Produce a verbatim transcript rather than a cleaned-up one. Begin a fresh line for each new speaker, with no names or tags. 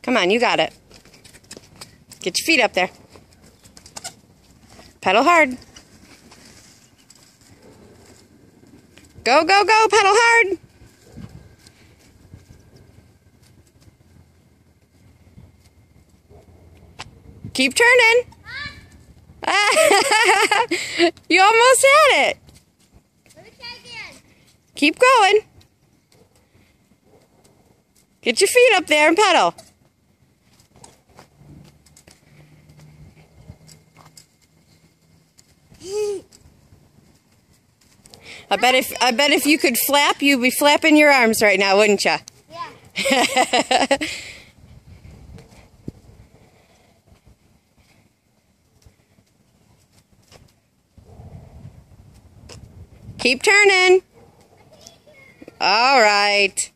Come on, you got it. Get your feet up there. Pedal hard. Go, go, go, pedal hard. Keep turning. You almost had it.
Let me try again.
Keep going. Get your feet up there and pedal. I bet if I bet if you could flap, you'd be flapping your arms right now, wouldn't you?
Yeah.
Keep turning. All right.